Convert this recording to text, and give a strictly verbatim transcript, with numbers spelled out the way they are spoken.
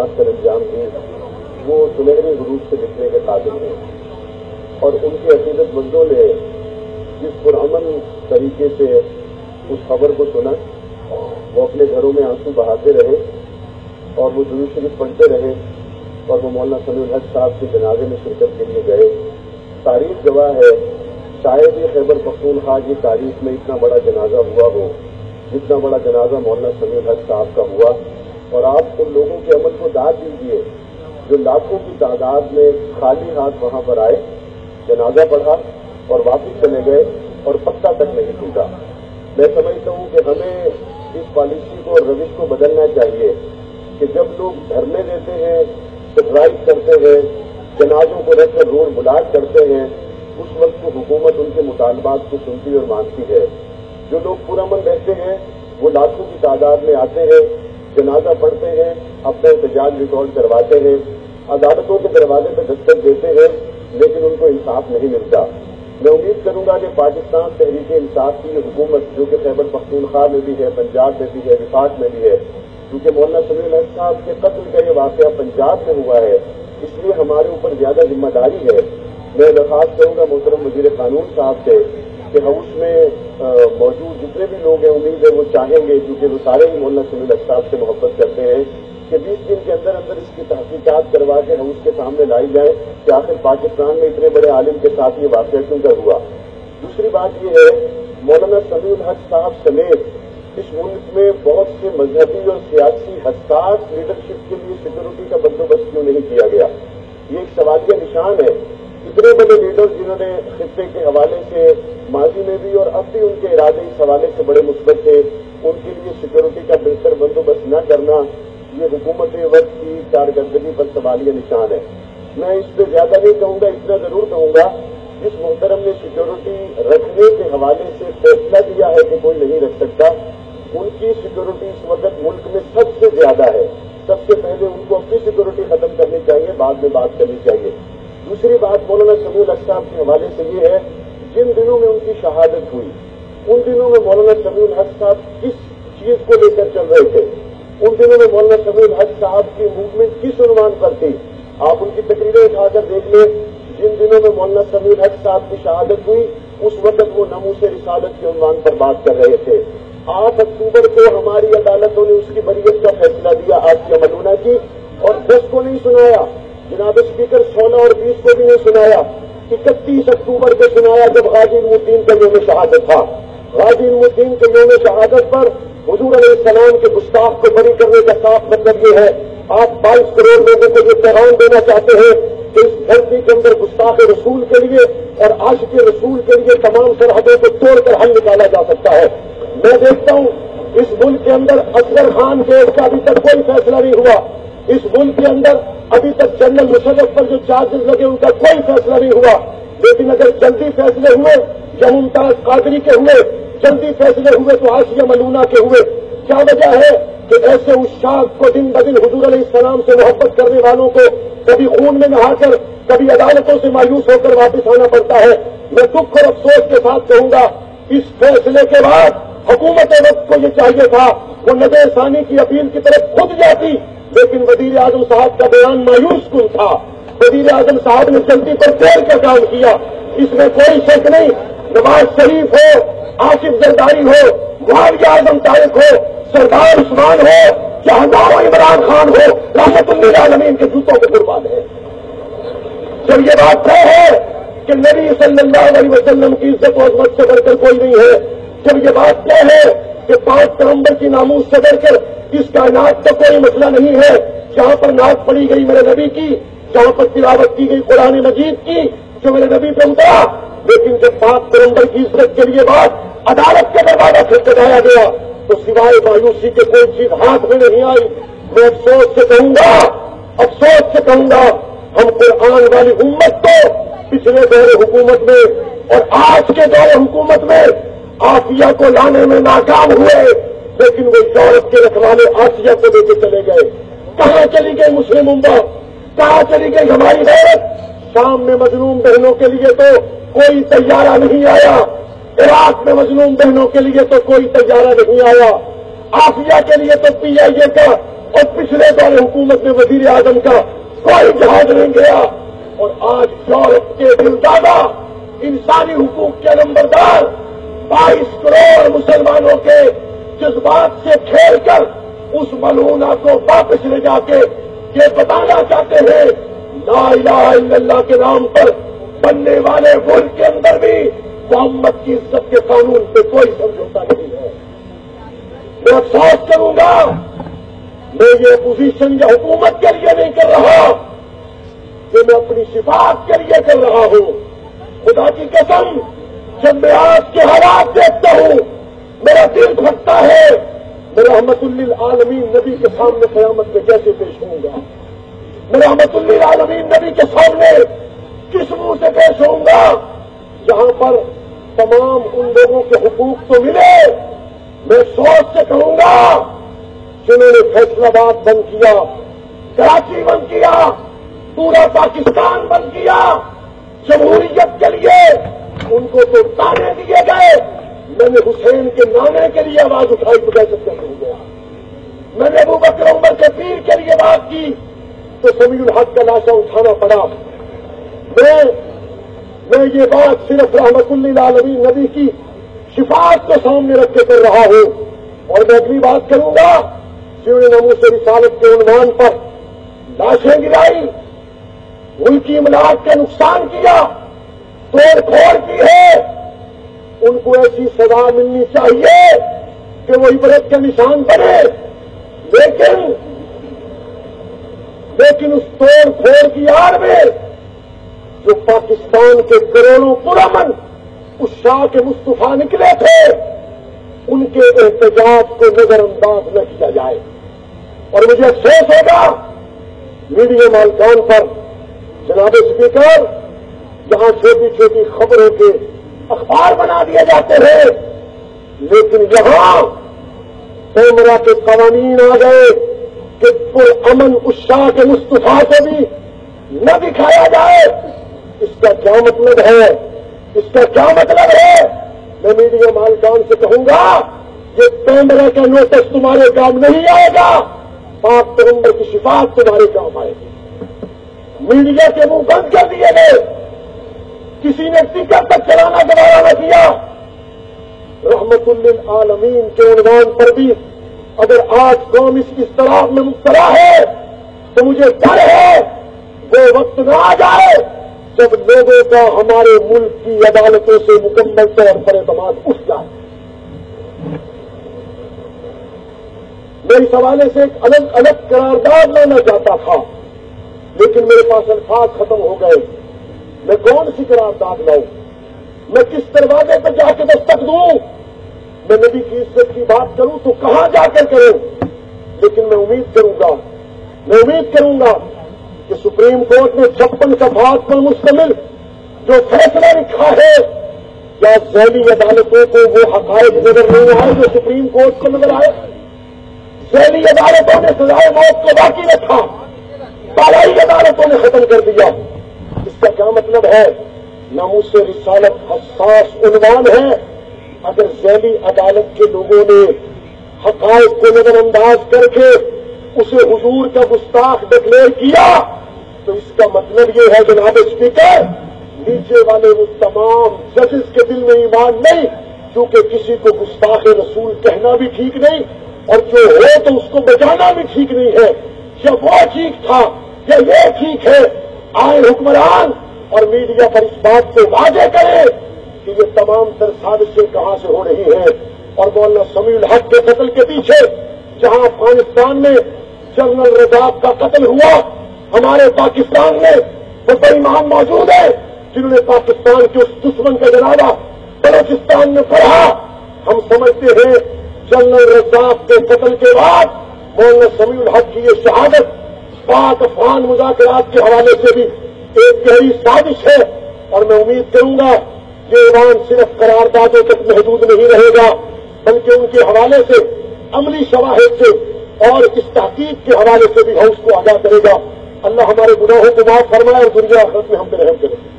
خدمات کر انجام دی وہ سنہری حروف سے لکھنے کے قابل ہیں، اور ان کے عقیدت مندوں نے جس پرامن طریقے سے اس خبر کو سنا وہ اپنے گھروں میں آنسو بہاتے رہے اور وہ درود شریف پڑھتے رہے اور وہ مولانا سمیع الحق صاحب کے جنازے میں شرکت کے لیے گئے۔ تاریخ گواہ ہے، شاید ہی خیبر پختونخوا کی تاریخ میں اتنا بڑا جنازہ ہوا ہو جتنا بڑا جنازہ مولانا سمیع الحق صاحب کا ہوا، اور آپ ان لوگوں کے عمل کو داد دیجیے جو لاکھوں کی تعداد میں خالی ہاتھ وہاں پر آئے، جنازہ پڑھا اور واپس چلے گئے اور پتہ تک نہیں ٹوٹا۔ میں سمجھتا ہوں کہ ہمیں اس پالیسی کو اور روش کو بدلنا چاہیے کہ جب لوگ دھرنے دیتے ہیں، سٹرائک کرتے ہیں، جنازوں کو رکھ کر روڈ بلاک کرتے ہیں، اس وقت کو حکومت ان کے مطالبات کو سنتی اور مانتی ہے۔ جو لوگ پرامن رہتے ہیں وہ لاکھوں کی تعداد میں آتے ہیں، جنازہ پڑھتے ہیں، اپنا احتجاج ریکارڈ کرواتے ہیں، عدالتوں کے دروازے پہ دستک دیتے ہیں، لیکن ان کو انصاف نہیں ملتا۔ میں امید کروں گا کہ پاکستان تحریک انصاف کی یہ حکومت جو کہ خیبر پختونخوا میں بھی ہے، پنجاب میں بھی ہے، وفاق میں بھی ہے، کیونکہ مولانا سمیع الحق صاحب کے قتل کا یہ واقعہ پنجاب میں ہوا ہے، اس لیے ہمارے اوپر زیادہ ذمہ داری ہے۔ میں درخواست کروں گا محترم وزیر قانون صاحب سے کہ ہاؤس میں موجود جتنے بھی لوگ ہیں، امید ہے وہ چاہیں گے، کیونکہ وہ سارے ہی مولانا سمیع الحق صاحب سے محبت کرتے ہیں، کہ بیس دن کے اندر اندر اس کی تحقیقات کروا کے ہاؤس کے سامنے لائی جائے کہ آخر پاکستان میں اتنے بڑے عالم کے ساتھ یہ واقعہ کیوں کر ہوا۔ دوسری بات یہ ہے، مولانا سمیع الحق صاحب سمیت اس ملک میں بہت سے مذہبی اور سیاسی حساس لیڈرشپ کے لیے سیکورٹی کا بندوبست کیوں نہیں کیا گیا؟ یہ ایک سوالیہ نشان ہے۔ اتنے بڑے لیڈر جنہوں نے خطے کے حوالے سے ماضی میں بھی اور اب بھی ان کے ارادے اس حوالے سے بڑے مثبت تھے، ان کے لیے سیکورٹی کا بہتر بندوبست نہ کرنا یہ حکومت وقت کی کارکردگی پر سوالیہ نشان ہے۔ میں اس پہ زیادہ نہیں کہوں گا، اتنا ضرور کہوں گا جس محترم نے سیکورٹی رکھنے کے حوالے سے فیصلہ دیا ہے کہ کوئی نہیں رکھ سکتا، ان کی سیکورٹی اس وقت ملک میں سب سے زیادہ ہے۔ سب سے پہلے ان کو اپنی سیکورٹی ختم کرنی چاہیے، بعد میں بات کرنی چاہیے۔ دوسری بات مولانا سمیع الحق صاحب کے حوالے سے یہ ہے، جن دنوں میں ان کی شہادت ہوئی ان دنوں میں مولانا سمیع الحق صاحب کس چیز کو لے کر چل رہے تھے؟ ان دنوں میں مولانا سمیع الحق صاحب کی موومنٹ کس عنوان پر تھی؟ آپ ان کی تقریریں اٹھا کر دیکھ لیں۔ جن دنوں میں مولانا سمیع الحق صاحب کی شہادت ہوئی اس وقت وہ نموس-e-رسالت کے عنوان پر بات کر رہے تھے۔ آٹھ اکتوبر کو ہماری عدالتوں نے اس کی بریت کا فیصلہ دیا آسیہ ملونہ کی، اور دس کو نہیں سنایا، جناب اسپیکر سولہ اور بیس کو بھی نہیں سنایا، اکتیس اکتوبر کو سنایا جب غازی علم الدین کا یوم شہادت تھا۔ غازی علم الدین کے یوم شہادت پر حضور علیہ السلام کے گستاخ کو بری کرنے کا صاف مطلب یہ ہے، آپ بائیس کروڑ لوگوں کو یہ پیغام دینا چاہتے ہیں کہ اس دھرتی کے اندر گستاخ رسول کے لیے اور عاشق رسول کے لیے تمام سرحدوں کو توڑ کر حل نکالا جا سکتا ہے۔ میں دیکھتا ہوں اس ملک کے اندر اصغر خان کیس کا ابھی تک کوئی فیصلہ نہیں ہوا، اس ملک کے اندر ابھی تک جنرل مشرف پر جو چارجز لگے ان کا کوئی فیصلہ نہیں ہوا، لیکن اگر جلدی فیصلے ہوئے یا ممتاز قادری کے ہوئے، جلدی فیصلے ہوئے تو آسیہ ملونہ کے ہوئے۔ کیا وجہ ہے کہ ایسے اشاق کو دن بدن حضور علیہ السلام سے محبت کرنے والوں کو کبھی خون میں نہا کر کبھی عدالتوں سے مایوس ہو کر واپس آنا پڑتا ہے؟ میں دکھ اور افسوس کے ساتھ کہوں گا، اس فیصلے کے بعد حکومت وقت کو یہ چاہیے تھا وہ نظر ثانی کی اپیل کی طرف خود جاتی، لیکن وزیر اعظم صاحب کا بیان مایوس کن تھا۔ وزیر اعظم صاحب نے جلدی پر دیر کا کام کیا، اس میں کوئی شک نہیں۔ نواز شریف ہو، آصف زرداری ہو، معاویہ اعظم طارق ہو، سردار عثمان ہو، یا ہزاروں عمران خان ہو، رحمت للعالمین کے جوتوں کو قربان ہے۔ جب یہ بات طے ہے کہ نبی صلی اللہ علیہ وسلم کی عزت و عظمت سے بڑھ کر کوئی نہیں ہے، جب یہ بات طے ہے کہ پانچ پیغمبر کی ناموس سے بڑھ کر اس کائنات کا کوئی مسئلہ نہیں ہے، جہاں پر نعت پڑی گئی میرے نبی کی، جہاں پر تلاوت کی گئی قرآن مجید کی جو میرے نبی پہ اترا، لیکن جب پانچ پیغمبر کی عزت کے لیے بات عدالت کا دروازہ کھٹکھٹایا گیا تو سوائے مایوسی کے کوئی چیز ہاتھ میں نہیں آئی۔ میں افسوس سے کہوں گا افسوس سے کہوں گا ہم قرآن والی امت کو پچھلے دور حکومت میں اور آج کے دور حکومت میں آسیہ کو لانے میں ناکام ہوئے، لیکن وہ یورپ کے رکھوالے آسیہ کو لے کے چلے گئے۔ کہاں چلی گئی مسلم امت؟ کہاں چلی گئی ہماری غیرت؟ شام میں مظلوم بہنوں کے لیے تو کوئی طیارہ نہیں آیا، عراق میں مظلوم بہنوں کے لیے تو کوئی طیارہ نہیں آیا، آسیہ کے لیے تو پی آئی اے کا اور پچھلے دور حکومت میں وزیر اعظم کا کوئی جہاز نہیں گیا، اور آج یورپ کے دلدادہ انسانی حقوق کے نمبردار بائیس کروڑ مسلمانوں کے جذبات سے کھیل کر اس ملعونہ کو واپس لے جا کے یہ بتانا چاہتے ہیں لا الہ الا اللہ کے نام پر بننے والے ملک کے اندر بھی محمد کی عزت کے قانون پہ کوئی سمجھوتا نہیں ہے۔ میں افسوس کروں گا، میں یہ اپوزیشن یا حکومت کے لیے نہیں کر رہا، کہ میں اپنی شفاعت کے لیے کر رہا ہوں۔ خدا کی قسم، جب میں آج کے حالات دیکھتا ہوں میرا دل پھٹتا ہے، میں رحمت للعالمین نبی کے سامنے قیامت میں کیسے پیش ہوں گا؟ میں رحمت للعالمین نبی کے سامنے کس منہ سے پیش ہوں گا جہاں پر تمام ان لوگوں کے حقوق تو ملے؟ میں سوچ سے کہوں گا جنہوں نے فیصل آباد بند کیا، کراچی بند کیا، پورا پاکستان بند کیا جمہوریت کے لیے، ان کو تو تانے دیے گئے۔ میں نے حسین کے نانے کے لیے آواز اٹھائی تو کیسے ہو گیا؟ میں نے ابو بکر عمر کے پیر کے لیے بات کی تو سمیع الحق کا لاشا اٹھانا پڑا۔ میں میں یہ بات صرف رحمت للعالمین نبی کی شفاعت کو سامنے رکھ کے کر رہا ہوں، اور میں اگلی بات کروں گا جنہوں نے ناموس-e-رسالت کے عنوان پر لاشیں گرائی، ملکی املاک کا نقصان کیا، توڑ پھوڑ کی ہے، ان کو ایسی سزا ملنی چاہیے کہ وہ عبرت کا نشان بنے، لیکن لیکن اس توڑ پھوڑ کی آڑ میں جو پاکستان کے کروڑوں پرامن اس شاہ کے مصطفیٰ نکلے تھے ان کے احتجاج کو نظر انداز نہ کیا جائے۔ اور مجھے افسوس ہوگا میڈیا مالکان پر، جناب اسپیکر، جہاں چھوٹی چھوٹی خبروں کے اخبار بنا دیے جاتے ہیں، لیکن یہاں پیمرا کے قوانین آ گئے کہ پرامن اس شاہ کے مصطفیٰ کو بھی نہ دکھایا جائے۔ اس کا کیا مطلب ہے؟ اس کا کیا مطلب ہے؟ میں میڈیا مالکان سے کہوں گا یہ پیمرا کا نوٹس تمہارے کام نہیں آئے گا، پاک پیغمبر کی شفاعت تمہارے کام آئے گی۔ میڈیا کے منہ بند کر دیے گئے، کسی نے ٹکٹ تک چلانا گوارا نہ کیا۔ رحمت للعالمین کے عنوان پر بھی اگر آج قوم اس اضطراب میں مبتلا ہے تو مجھے ڈر ہے وہ وقت نہ آ جائے جب لوگوں کا ہمارے ملک کی عدالتوں سے مکمل طور پر اعتماد اٹھ جائے۔ میں اس حوالے سے ایک الگ الگ قرارداد لانا چاہتا تھا، لیکن میرے پاس الفاظ ختم ہو گئے۔ میں کون سی قرارداد لاؤں؟ میں کس دروازے پر جا کے دستک دوں؟ میں نبی کی عزت کی بات کروں تو کہاں جا کر کروں؟ لیکن میں امید کروں گا میں امید کروں گا کہ سپریم کورٹ نے چھپن صفحات پر مشتمل جو فیصلہ لکھا ہے، کیا ذیلی عدالتوں کو وہ حقائق نظر نہیں آئے جو سپریم کورٹ کو نظر آئے؟ ذیلی عدالتوں نے سزائے موت کو باقی رکھا، بالائی عدالتوں نے ختم کر دیا۔ اس کا کیا مطلب ہے؟ ناموس-e-رسالت حساس عنوان ہے۔ اگر ذیلی عدالت کے لوگوں نے حقائق کو نظر انداز کر کے اسے حضور کا گستاخ ڈکلیئر کیا تو اس کا مطلب یہ ہے جناب اسپیکر، نیچے والے وہ تمام ججز کے دل میں ایمان نہیں، کیونکہ کسی کو گستاخ رسول کہنا بھی ٹھیک نہیں، اور جو ہو تو اس کو بچانا بھی ٹھیک نہیں ہے۔ یا وہ ٹھیک تھا یا یہ ٹھیک ہے، آئے حکمران اور میڈیا پر اس بات کو واضح کرے کہ یہ تمام تر سازشیں کہاں سے ہو رہی ہیں۔ اور مولانا سمیع الحق کے قتل کے پیچھے جہاں افغانستان میں جنرل رضاق کا قتل ہوا، ہمارے پاکستان میں وہ بڑے امام موجود ہیں جنہوں نے پاکستان کے اس دشمن کا جنازہ بلوچستان میں پڑھا۔ ہم سمجھتے ہیں جنرل رضاق کے قتل کے بعد مولانا سمیع الحق کی یہ شہادت پاک افغان مذاکرات کے حوالے سے بھی ایک گہری سازش ہے، اور میں امید کروں گا یہ ایوان صرف قراردادوں تک محدود نہیں رہے گا، بلکہ ان کے حوالے سے عملی شواہد سے اور اس تحقیق کے حوالے سے بھی ہم اس کو آگاہ کرے گا۔ اللہ ہمارے گناہوں کو معاف فرمائے اور دنیا آخرت میں ہم پہ رحم کرے۔